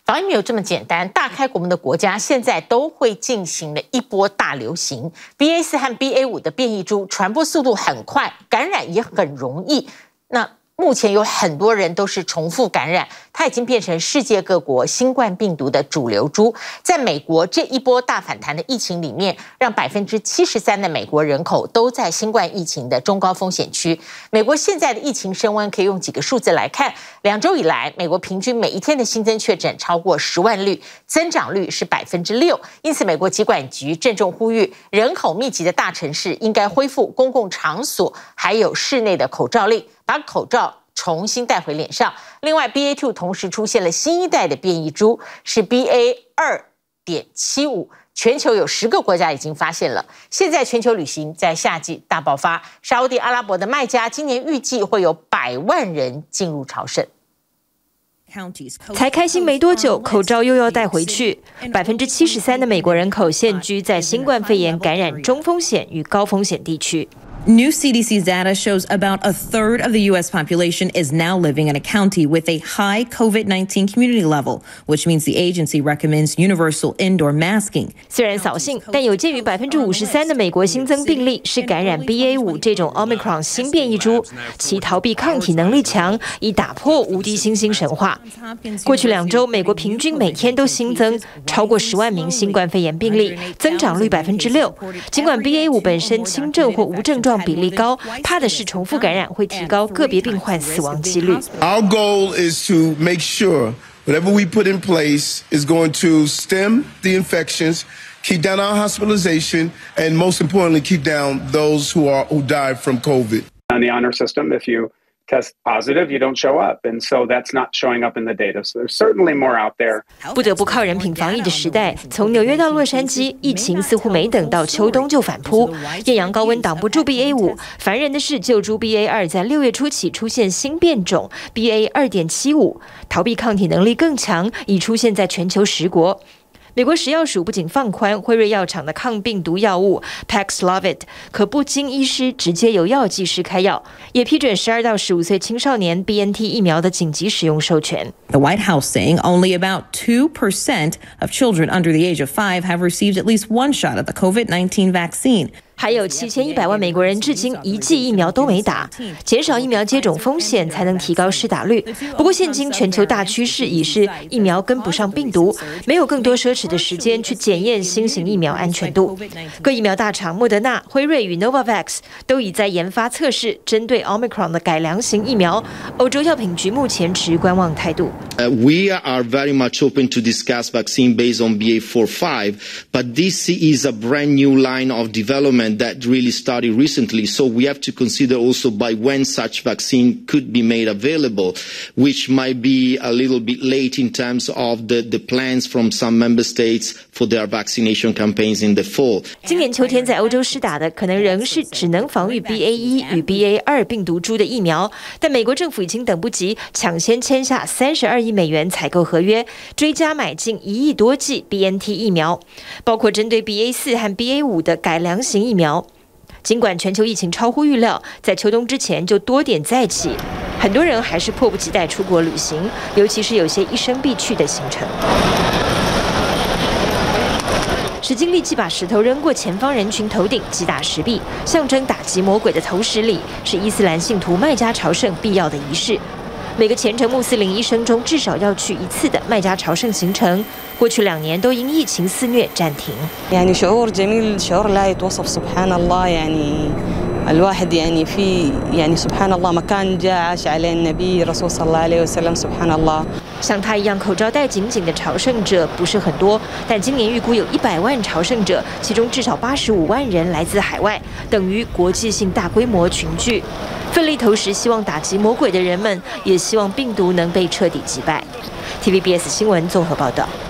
防疫没有这么简单，大开国门的国家现在都会进行了一波大流行。BA4和BA5的变异株传播速度很快，感染也很容易。那目前有很多人都是重复感染，它已经变成世界各国新冠病毒的主流株。在美国这一波大反弹的疫情里面，让73%的美国人口都在新冠疫情的中高风险区。美国现在的疫情升温可以用几个数字来看，2周以来，美国平均每一天的新增确诊超过10万例，增长率是6%。因此，美国疾管局郑重呼吁，人口密集的大城市应该恢复公共场所还有室内的口罩令，把口罩重新戴回脸上。另外 BA2 同时出现了新一代的变异株，是 BA2.75， 全球有10个国家已经发现了。现在全球旅行在夏季大爆发，沙烏地阿拉伯的麦加今年预计会有100万人进入朝圣。 才开心没多久，口罩又要带回去。73%的美国人口现居在新冠肺炎感染中风险与高风险地区。 New CDC data shows about a third of the U.S. population is now living in a county with a high COVID-19 community level, which means the agency recommends universal indoor masking. 虽然扫兴，但有鉴于53%的美国新增病例是感染 BA5 这种 Omicron 新变异株，其逃避抗体能力强，以打破无敌星星神话。过去2周，美国平均每天都新增超过10万名新冠肺炎病例，增长率6%。尽管 BA5 本身轻症或无症状比例高，怕的是重复感染会提高个别病患死亡几率。 Our goal is to make sure whatever we put in place is going to stem the infections, keep down our hospitalization, and most importantly, keep down those who die from COVID. On the honor system, if you test positive, you don't show up. And so that's not showing up in the data. So there's certainly more out there. 不得不靠人品防疫的时代，从纽约到洛杉矶，疫情似乎没等到秋冬就反扑。艳阳高温挡不住 BA5， 烦人的是旧株 BA2 在6月初起出现新变种 BA2.75， 逃避抗体能力更强，已出现在全球10国。美国食药署不仅放宽辉瑞药厂的抗病毒药物 Paxlovid 可不经医师直接由药剂师开药，也批准12到15岁青少年 BNT 疫苗的紧急使用授权。 The White House saying only about 2% of children under the age of 5 have received at least one shot of the COVID-19 vaccine. 还有7100万美国人至今1剂疫苗都没打，减少疫苗接种风险才能提高施打率。不过现今全球大趋势已是疫苗跟不上病毒，没有更多奢侈的时间去检验新型疫苗安全度。各疫苗大厂莫德纳、辉瑞与 Novavax 都已在研发测试针对 Omicron 的改良型疫苗。欧洲药品局目前持观望态度。 We are very much open to discuss vaccine based on BA.4/5, but this is a brand new line of development that really started recently, so we have to consider also by when such vaccine could be made available, which might be a little bit late in terms of the plans from some member states for their vaccination campaigns in the fall. 今年秋天在欧洲施打的可能仍是只能防御 BA1 与 BA2 病毒株的疫苗，但美国政府已经等不及，抢先签下32亿美元采购合约，追加买进1亿多剂 BNT 疫苗，包括针对 BA4 和 BA5 的改良型疫苗。尽管全球疫情超乎预料，在秋冬之前就多点再起，很多人还是迫不及待出国旅行，尤其是有些一生必去的行程。石金立即把石头扔过前方人群头顶，击打石壁，象征打击魔鬼的投石礼，是伊斯兰信徒麦加朝圣必要的仪式。每个虔诚穆斯林一生中至少要去1次的麦加朝圣行程，过去2年都因疫情肆虐暂停。 يعني شعور جميل شعور لا يتوصف سبحان الله يعني الواحد يعني في يعني سبحان الله مكان جاء عاش عليه النبي رسول صلى الله عليه وسلم سبحان الله。 像他一样口罩戴紧紧的朝圣者不是很多，但今年预估有100万朝圣者，其中至少85万人来自海外，等于国际性大规模群聚。奋力投石，希望打击魔鬼的人们，也希望病毒能被彻底击败。TVBS 新闻综合报道。